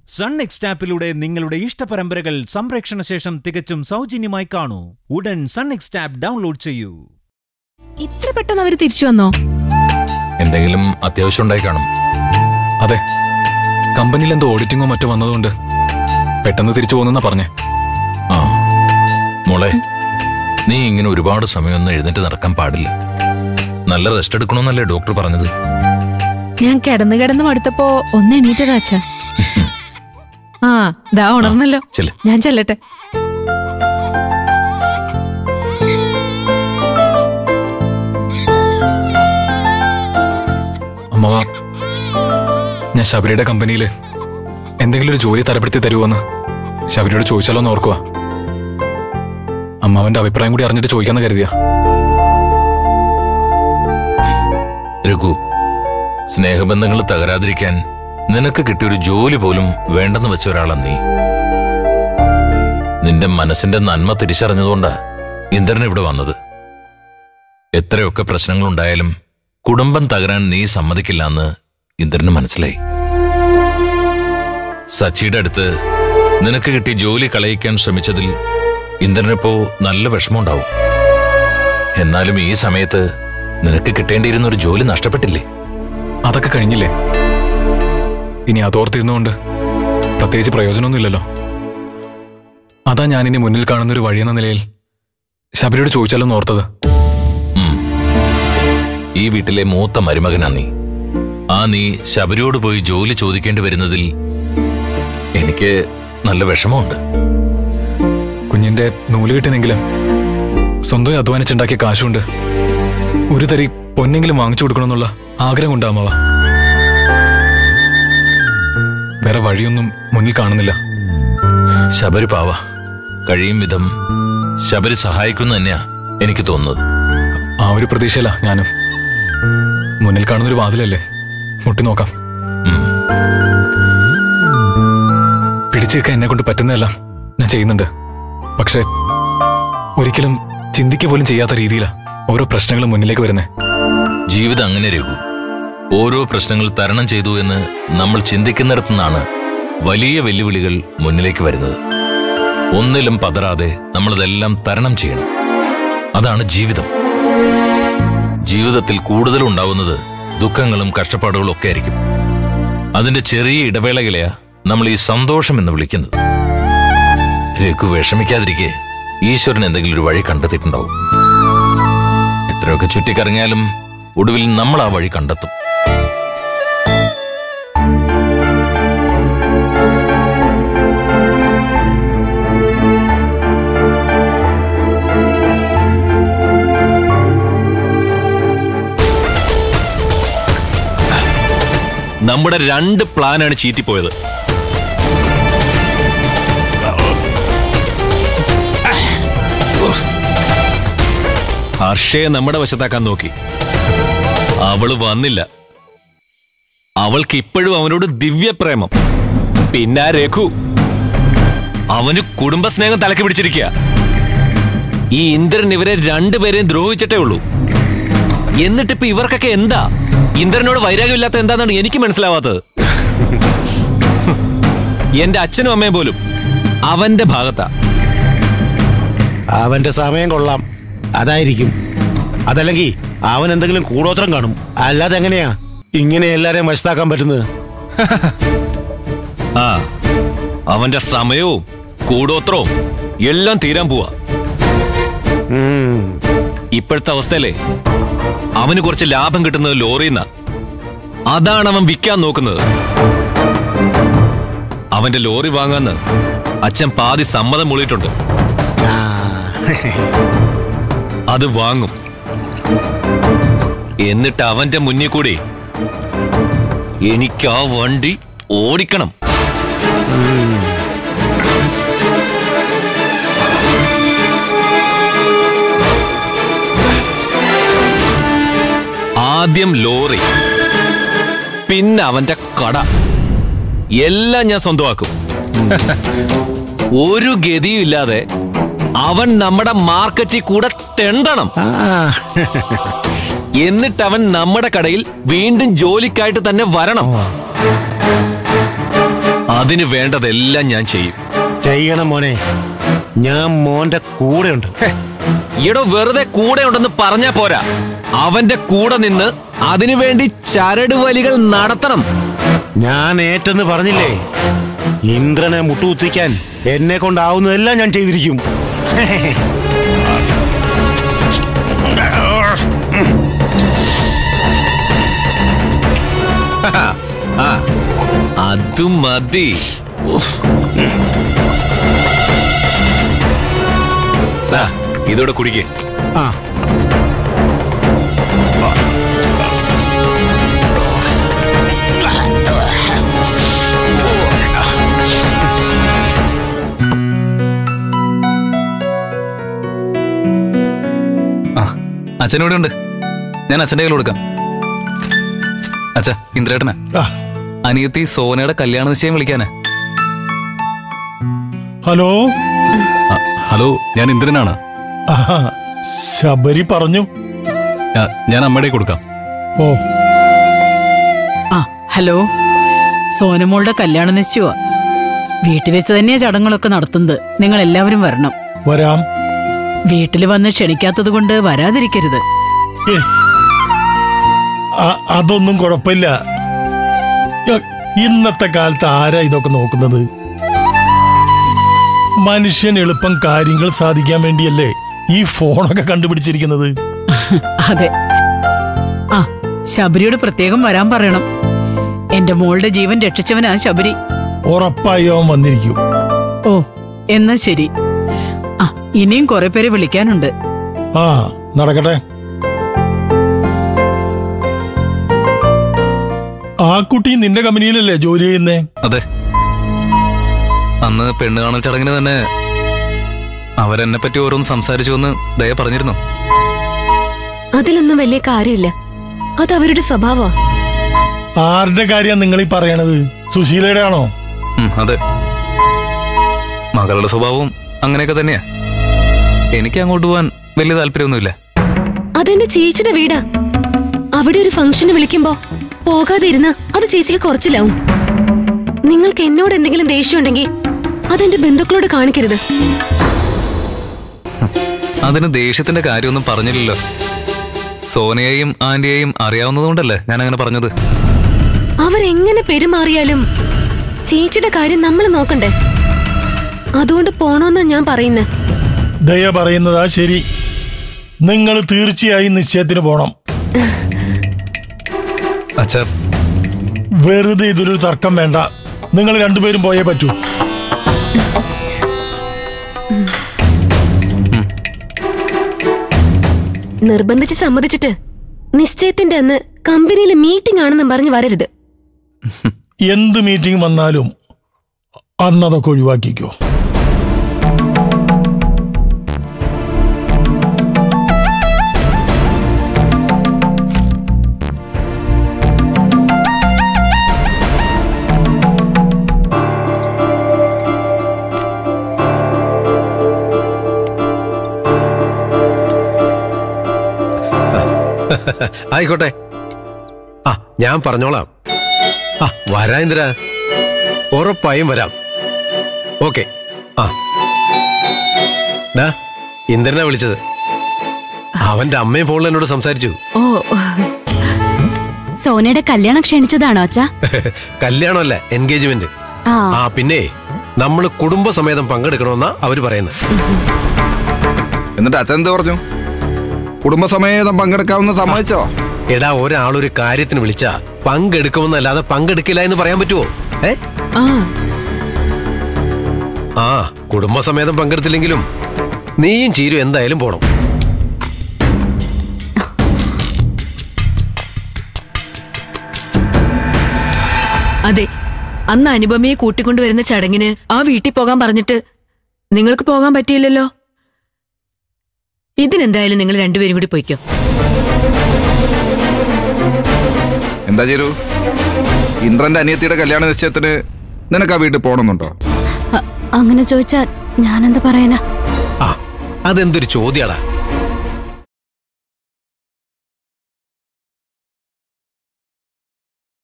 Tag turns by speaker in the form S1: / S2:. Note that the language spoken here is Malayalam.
S1: SUN NXT Appിലൂടെ നിങ്ങളുടെ ഇഷ്ടപരമ്പരകൾ സംപ്രേക്ഷണ ശേഷം തികച്ചും സൗജന്യമായി കാണൂ. ഉടൻ SUN NXT App ഡൗൺലോഡ് ചെയ്യൂ.
S2: ഇത്ര പെട്ടെന്ന് അവർ തിരിച്ചു വന്നോ?
S3: എന്തെങ്കിലും അത്യാവശ്യം ഉണ്ടായി കാണും.
S4: അതെ, കമ്പനിയിൽ എന്തോ ഓഡിറ്റിങ്ങോ മറ്റോ വന്നതുകൊണ്ട് പെട്ടെന്ന് തിരിച്ചു പോകുന്നെന്നാ പറഞ്ഞേ.
S3: ആ മോളെ, നീ ഇങ്ങനെ ഒരുപാട് സമയമൊന്നും എഴുന്നേറ്റ് നടക്കാൻ പാടില്ല. നല്ല റെസ്റ്റ് എടുക്കണമെന്നല്ലേ ഡോക്ടർ പറഞ്ഞത്?
S2: ഞാൻ കിടന്ന് മടുത്തപ്പോ ഒന്ന് എണീറ്റതാ അച്ഛാ. ആ ദാ ഉണർന്നല്ലോ, ഞാൻ ചെല്ലട്ടെ.
S4: അമ്മവ, ഞാൻ ശബരിയുടെ കമ്പനിയിൽ എന്തെങ്കിലും ഒരു ജോലി തരപ്പെടുത്തി തരുമോന്ന് ശബരിയോട് ചോദിച്ചാലോ എന്ന് ഓർക്കുക. അമ്മാവന്റെ അഭിപ്രായം കൂടി അറിഞ്ഞിട്ട് ചോദിക്കാന്ന് കരുതിയാ.
S3: രഘു, സ്നേഹബന്ധങ്ങൾ തകരാതിരിക്കാൻ നിനക്ക് കിട്ടിയൊരു ജോലി പോലും വേണ്ടെന്ന് വെച്ച ഒരാളാണ് നീ. നിന്റെ മനസ്സിന്റെ നന്മ തിരിച്ചറിഞ്ഞതുകൊണ്ടാ ഇന്ദ്രൻ ഇവിടെ വന്നത്. എത്രയൊക്കെ പ്രശ്നങ്ങളുണ്ടായാലും കുടുംബം തകരാൻ നീ സമ്മതിക്കില്ല എന്ന് ഇന്ദ്രന് മനസ്സിലായി. സച്ചിയുടെ അടുത്ത് നിനക്ക് കിട്ടിയ ജോലി കളയിക്കാൻ ശ്രമിച്ചതിൽ ഇന്ദ്രനിപ്പോ നല്ല വിഷമമുണ്ടാവും. എന്നാലും ഈ സമയത്ത് നിനക്ക് കിട്ടേണ്ടിയിരുന്ന ഒരു ജോലി നഷ്ടപ്പെട്ടില്ലേ?
S4: അതൊക്കെ കഴിഞ്ഞില്ലേ? ഇനി അതോർത്തിരുന്നുകൊണ്ട് പ്രത്യേകിച്ച് പ്രയോജനമൊന്നുമില്ലല്ലോ. അതാ ഞാനിനി മുന്നിൽ കാണുന്നൊരു വഴിയെന്ന നിലയിൽ ശബരിയോട് ചോദിച്ചാലോന്ന് ഓർത്തത്.
S3: ഈ വീട്ടിലെ മൂത്ത മരുമകനാ നീ. നീ ശബരിയോട് പോയി ജോലി ചോദിക്കേണ്ടി വരുന്നതിൽ എനിക്ക് നല്ല വിഷമമുണ്ട്.
S4: കുഞ്ഞിന്റെ നൂല് കിട്ടിനെങ്കിലും സ്വന്തം അധ്വാനിച്ചുണ്ടാക്കിയ കാശുകൊണ്ട് ഒരു തരി പൊന്നെങ്കിലും വാങ്ങിച്ചു കൊടുക്കണമെന്നുള്ള ആഗ്രഹം ഉണ്ടാവുക. വേറെ വഴിയൊന്നും മുന്നിൽ കാണുന്നില്ല.
S3: ശബരി പാവ, കഴിയും വിധം ശബരി സഹായിക്കുന്നു തന്നെയാ എനിക്ക് തോന്നുന്നത്.
S4: ആ ഒരു പ്രതീക്ഷയല്ല ഞാനും. മുന്നിൽ കാണുന്നൊരു വാതിലല്ലേ, മുട്ടി നോക്കാം. പിടിച്ചു വെക്കാൻ എന്നെ കൊണ്ട് പറ്റുന്നതെല്ലാം ഞാൻ ചെയ്യുന്നുണ്ട്. പക്ഷെ ഒരിക്കലും ചിന്തിക്കുക പോലും ചെയ്യാത്ത രീതിയിലാ ഓരോ പ്രശ്നങ്ങളും മുന്നിലേക്ക് വരുന്നേ.
S3: ജീവിതം അങ്ങനെ രഘു. ഓരോ പ്രശ്നങ്ങൾ തരണം ചെയ്തു എന്ന് നമ്മൾ ചിന്തിക്കുന്നിടത്തു നിന്നാണ് വലിയ വെല്ലുവിളികൾ മുന്നിലേക്ക് വരുന്നത്. ഒന്നിലും പതറാതെ നമ്മളതെല്ലാം തരണം ചെയ്യണം. അതാണ് ജീവിതം. ജീവിതത്തിൽ കൂടുതലുണ്ടാവുന്നത് ദുഃഖങ്ങളും കഷ്ടപ്പാടുകളും ഒക്കെ ആയിരിക്കും. അതിന്റെ ചെറിയ ഇടവേളകളെയാ നമ്മൾ ഈ സന്തോഷം എന്ന് വിളിക്കുന്നത്. രഘു വിഷമിക്കാതിരിക്കെ ഈശ്വരൻ എന്തെങ്കിലും ഒരു വഴി കണ്ടെത്തിയിട്ടുണ്ടാവും. എത്രയൊക്കെ ചുറ്റിക്കറങ്ങിയാലും ഒടുവിൽ നമ്മൾ ആ വഴി കണ്ടെത്തും. നമ്മുടെ 2 പ്ലാനാണ് ചീറ്റിപ്പോയത്. ഹർഷയെ നമ്മുടെ വശത്താക്കാൻ നോക്കി. അവള് വന്നില്ല. അവൾക്ക് ഇപ്പോഴും അവനോട് ദിവ്യപ്രേമം. പിന്നെ രഘു, അവന് കുടുംബസ്നേഹം തലക്ക് പിടിച്ചിരിക്കുക. ഈ ഇന്ദ്രൻ ഇവരെ 2 പേരെയും ദ്രോഹിച്ചിട്ടേ ഉള്ളൂ. എന്നിട്ടിപ്പോ ഇവർക്കൊക്കെ എന്താ? ഇന്ദ്രനോട് വൈരാഗ്യമില്ലാത്ത എന്താന്നാണ് എനിക്ക് മനസ്സിലാവാത്തത്. എന്റെ അച്ഛനും അമ്മയും പോലും അവന്റെ ഭാഗത്താ.
S5: അവന്റെ സമയം കൊള്ളാം, അതായിരിക്കും. അതല്ലെങ്കിൽ അവൻ എന്തെങ്കിലും കൂടോത്രം കാണും. അല്ലാതെ എങ്ങനെയാ ഇങ്ങനെ എല്ലാരെയും വശത്താക്കാൻ പറ്റുന്നത്?
S3: അവന്റെ സമയവും കൂടോത്രവും എല്ലാം തീരാൻ പോവാ. ഇപ്പോഴത്തെ അവസ്ഥയിലെ അവന് കുറച്ച് ലാഭം കിട്ടുന്നത് ലോറിന്നാ. അതാണ് അവൻ വിൽക്കാൻ നോക്കുന്നത്. അവന്റെ ലോറി വാങ്ങാന്ന് അച്ഛൻ പാതി സമ്മതം മൂളിയിട്ടുണ്ട്. അത് വാങ്ങും. എന്നിട്ട് അവന്റെ മുന്നിൽ കൂടി എനിക്ക് ആ വണ്ടി ഓടിക്കണം. ആദ്യം ലോറി, പിന്നെ അവന്റെ കട, എല്ലാം ഞാൻ സ്വന്തമാക്കും. ഒരു ഗതിയും ഇല്ലാതെ അവൻ നമ്മുടെ മാർക്കറ്റിൽ കൂടെ തെണ്ടണം. എന്നിട്ട് അവൻ നമ്മുടെ കടയിൽ വീണ്ടും ജോലിക്കായിട്ട് തന്നെ വരണം. അതിന് വേണ്ടതെല്ലാം ഞാൻ ചെയ്യും.
S5: ചെയ്യണം മോനെ, ഞാൻ മോന്റെ കൂടെ ഉണ്ട്.
S3: ഈടോ വെറുതെ കൂടെ ഉണ്ടെന്ന് പറഞ്ഞാ പോരാ, അവന്റെ കൂടെ നിന്ന് അതിനുവേണ്ടി ചരട് വലികൾ നടത്തണം.
S5: ഞാൻ ഏറ്റെന്ന് പറഞ്ഞില്ലേ, ഇന്ദ്രനെ മുട്ടുകുത്തിക്കാൻ എന്നെ കൊണ്ടാവുന്നതെല്ലാം ഞാൻ ചെയ്തിരിക്കും.
S3: അത് മതി. ഇതോടെ കുടിക്കേ.
S4: അച്ഛനോടെ ഉണ്ട്, ഞാൻ അച്ഛൻ്റെ കയ്യിൽ കൊടുക്കാം. അച്ഛാ, ഇന്ദ്രേട്ടനാ. അനിയത്തി സോനയുടെ കല്യാണ നിശ്ചയം വിളിക്കാനാ.
S6: ഹലോ.
S4: ഹലോ, ഞാൻ ഇന്ദ്രനാണ്.
S6: ശബരി പറഞ്ഞു.
S4: ഞാൻ അമ്മയുടെ കൊടുക്കാം.
S6: ഓ.
S7: ഹലോ, സോനമോളുടെ കല്യാണ നിശ്ചയമാ. വീട്ടിൽ വെച്ച് തന്നെയാ ചടങ്ങുകളൊക്കെ നടത്തുന്നത്. നിങ്ങൾ എല്ലാവരും വരണം.
S6: വരാം.
S7: വീട്ടിൽ വന്ന് ക്ഷണിക്കാത്തത് കൊണ്ട് വരാതിരിക്കരുത്.
S6: അതൊന്നും കുഴപ്പമില്ല. ഇന്നത്തെ കാലത്ത് ആരാ ഇതൊക്കെ നോക്കുന്നത്? മനുഷ്യൻ എളുപ്പം കാര്യങ്ങൾ സാധിക്കാൻ വേണ്ടിയല്ലേ ഈ ഫോണൊക്കെ കണ്ടുപിടിച്ചിരിക്കുന്നത്.
S7: അതെ. ശബരിയോട് പ്രത്യേകം വരാൻ പറയണം. എന്റെ മോളുടെ ജീവൻ രക്ഷിച്ചവനാ ശബരി.
S6: ഉറപ്പായി അവൻ വന്നിരിക്കും.
S7: ഓ, എന്നാ ശരി. ഇനിയും കുറെ പേര് വിളിക്കാനുണ്ട്.
S6: നടക്കട്ടെ. ആ കുട്ടി നിന്റെ കമ്പനിയിലല്ലേ ജോലി ചെയ്യുന്നേ?
S4: അതെ. അന്ന് പെണ്ണ് കാണൽ ചടങ്ങിന് തന്നെ അവരെന്നെ പറ്റി ഓരോന്ന് സംസാരിച്ചു എന്ന് ദയ പറഞ്ഞിരുന്നു.
S2: അതിലൊന്നും വലിയ കാര്യമില്ല, അത് അവരുടെ സ്വഭാവം.
S6: ആരുടെ കാര്യം നിങ്ങൾ ഈ പറയണത്? സുശീലയുടെ ആണോ?
S4: അതെ, മകളുടെ സ്വഭാവവും അങ്ങനെയൊക്കെ തന്നെയാ. എനിക്ക് അങ്ങോട്ട് പോവാൻ വലിയ താല്പര്യമൊന്നുമില്ല.
S2: അതെന്റെ ചേച്ചിയുടെ വീടാ. അവിടെ ഒരു ഫംഗ്ഷന് വിളിക്കുമ്പോ പോകാതെ ഇരുന്ന അത് ചേച്ചിക്ക് കുറച്ചില്ലാവും. നിങ്ങൾക്ക് എന്നോട് എന്തെങ്കിലും ദേഷ്യം ഉണ്ടെങ്കിൽ അതെന്റെ ബന്ധുക്കളോട് കാണിക്കരുത്.
S4: അതിന് ദേഷ്യത്തിന്റെ കാര്യമൊന്നും പറഞ്ഞില്ലല്ലോ. സോനയെയും ആന്റിയെയും അറിയാവുന്നതുകൊണ്ടല്ലേ ഞാൻ അങ്ങനെ പറഞ്ഞത്.
S2: അവരെങ്ങനെ പെരുമാറിയാലും ചേച്ചിയുടെ കാര്യം നമ്മൾ നോക്കണ്ടേ? അതുകൊണ്ട് പോണോന്നാ ഞാൻ പറയുന്നേ.
S6: ദയ പറയുന്നതാ ശരി. നിങ്ങൾ തീർച്ചയായും നിശ്ചയത്തിന് പോണം.
S4: അച്ഛാ,
S6: വെറുതെ ഇതൊരു തർക്കം വേണ്ട. നിങ്ങൾ രണ്ടുപേരും പോയേ പറ്റൂ.
S2: നിർബന്ധിച്ച് സമ്മതിച്ചിട്ട് നിശ്ചയത്തിന്റെ അന്ന് കമ്പനിയിൽ മീറ്റിംഗ് ആണെന്നും പറഞ്ഞ് വരരുത്.
S6: എന്ത് മീറ്റിംഗ് വന്നാലും അന്നതൊക്കെ ഒഴിവാക്കിക്കോ.
S8: ആയിക്കോട്ടെ. ഞാൻ പറഞ്ഞോളാം. വരാം ഇന്ദ്ര, ഉറപ്പായും വരാം. ഓക്കെ. ഇന്ദ്രനാ വിളിച്ചത്. അവന്റെ അമ്മയും ഫോണിൽ എന്നോട് സംസാരിച്ചു.
S2: ഓ, സോനയുടെ കല്യാണം ക്ഷണിച്ചതാണോ അച്ഛാ?
S8: കല്യാണമല്ല, എൻഗേജ്മെന്റ്. പിന്നെ നമ്മള് കുടുംബസമേതം പങ്കെടുക്കണമെന്നാ അവര് പറയുന്നത്.
S9: എന്നിട്ട് അച്ഛൻ എന്ത് പറഞ്ഞു? കുടുംബസമേതം പങ്കെടുക്കാവുന്ന സമ്മതിച്ചോ?
S8: എടാ, ഒരാളൊരു കാര്യത്തിന് വിളിച്ചാ പങ്കെടുക്കുമെന്നല്ലാതെ പങ്കെടുക്കില്ല എന്ന് പറയാൻ പറ്റുമോ? കുടുംബസമേതം പങ്കെടുത്തില്ലെങ്കിലും നീയും ചീരും എന്തായാലും പോണം.
S10: അതെ, അന്ന് അനുപമയെ കൂട്ടിക്കൊണ്ടുവരുന്ന ചടങ്ങിന് ആ വീട്ടിൽ പോകാൻ പറഞ്ഞിട്ട് നിങ്ങൾക്ക് പോകാൻ പറ്റിയില്ലല്ലോ. ഇതിനെന്തായാലും നിങ്ങൾ രണ്ടുപേരും കൂടി പോയിക്കോ.
S9: എന്താ ചേരു, ഇന്ദ്രന്റെ അനിയത്തിയുടെ കല്യാണ നിശ്ചയത്തിന് നിനക്ക് ആ വീട്ടിൽ പോകണമെന്നുണ്ടോ?
S2: അങ്ങനെ ചോദിച്ചാ ഞാനെന്താ പറയാനാ?
S8: അതെന്തൊരു ചോദ്യാടാ.